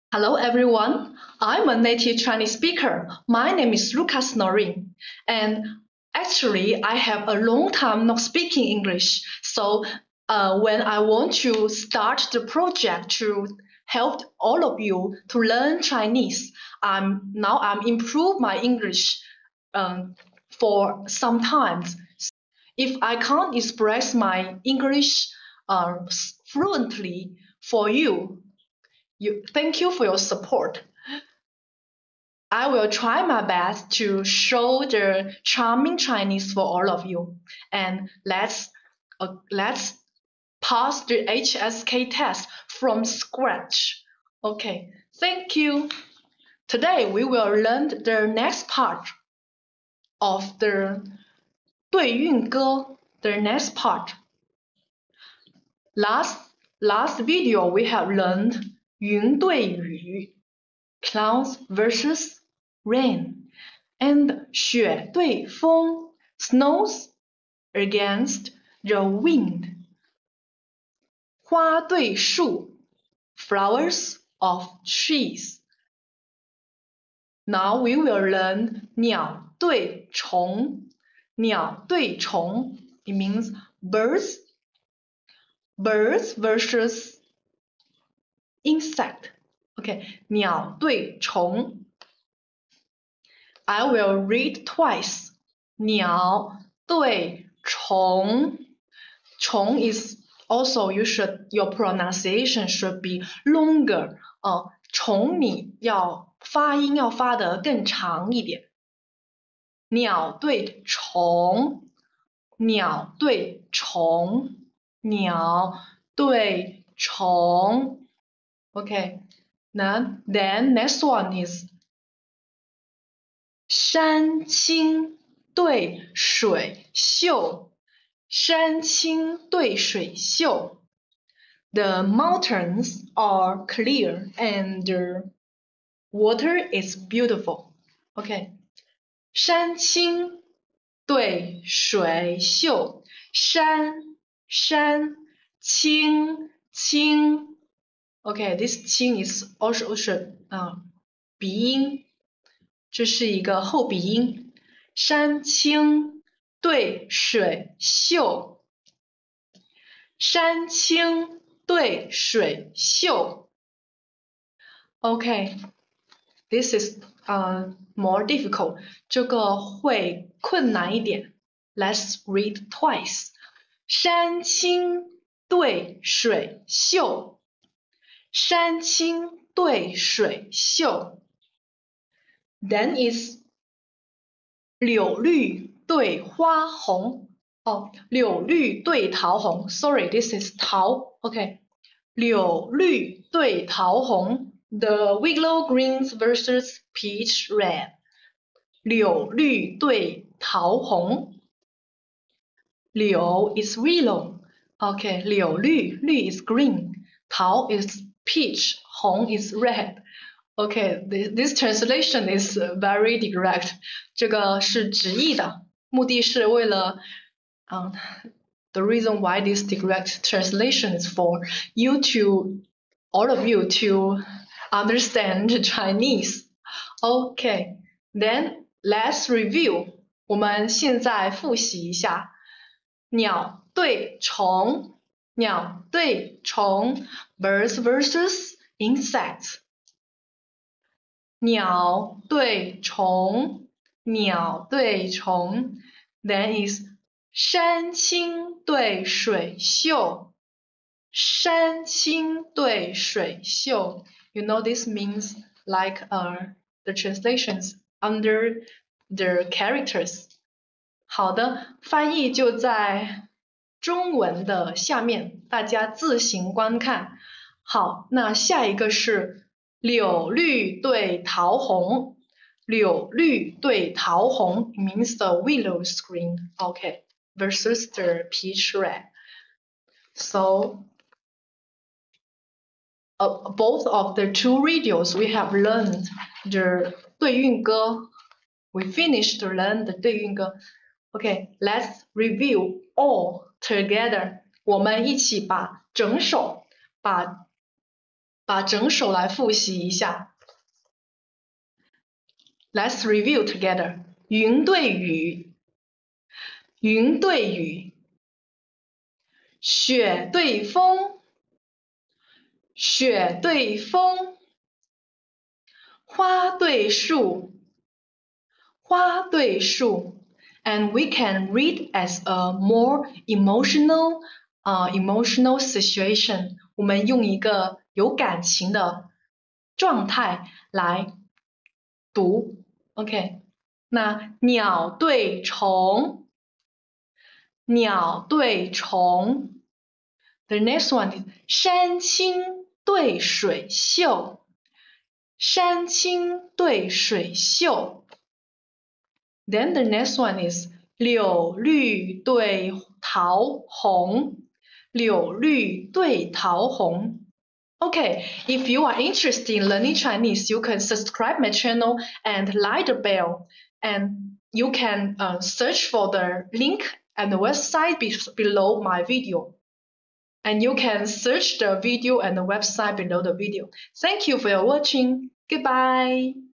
Hello everyone, I'm a native Chinese speaker. My name is Lucas Norin, and actually I have a long time not speaking English. So when I want to start the project to help all of you to learn Chinese, I'm improve my English for some time. If I can't express my English fluently for you, thank you for your support. I will try my best to show the charming Chinese for all of you. And let's pass the HSK test from scratch. Okay, thank you. Today we will learn the next part of the 对韵歌, the next part. Last video we have learned 云对雨, clouds versus rain, and 雪对风, snows against the wind. 花对树, flowers of trees. Now we will learn 鸟对虫. 鸟对虫, it means birds versus insect. Okay, 鸟对虫. I will read twice. 鸟对虫. 虫 is also your pronunciation should be longer. 虫你发音要发得更长一点。鸟对虫，鸟对虫，鸟对虫。Okay, then next one is 山清对水秀，山清对水秀。The mountains are clear and the water is beautiful. Okay, 山清对水秀，山清。Okay, this 清 is also 鼻音。这是一个后鼻音，山清对水秀，山清对水秀。Okay, this is more difficult. 这个会困难一点。Let's read twice. 山清对水秀，山清对水秀。Then is 柳绿对花红。柳绿对桃红。Sorry, this is 桃。Okay, 柳绿对桃红。The willow greens versus peach red. 柳绿对桃红。柳 is willow. Okay, 柳绿 is green. 桃 is peach. 红 is red. Okay, this translation is very direct. 这个是直译的，目的是为了the reason why this direct translation is for all of you to understand Chinese. Okay, then let's review. 我们现在复习一下。鸟对虫，鸟对虫 ，birds versus insects。鸟对虫，鸟对虫。Then is 山清对水秀，山清对水秀。You know this means like the translations under the characters. 好的，翻译就在中文的下面，大家自行观看。好，那下一个是柳绿对桃红，柳绿对桃红 means the willow green, okay, versus the peach red. So both of the two videos we have learned the 对韵歌. We finished to learn the 对韵歌. Okay, let's review all together. 我们一起把整首把把整首来复习一下。Let's review together. 云对雨，云对雨，雪对风，雪对风，花对树，花对树。And we can read as a more emotional situation. 我们用一个有感情的状态来读。OK， 那鸟对虫，鸟对虫。The next one is 山清对水秀，山清对水秀。Then the next one is 柳绿对桃红，柳绿对桃红。Okay, if you are interested in learning Chinese, you can subscribe my channel and like the bell, and you can search for the link and the website below my video. And you can search the video and the website below the video. Thank you for your watching. Goodbye.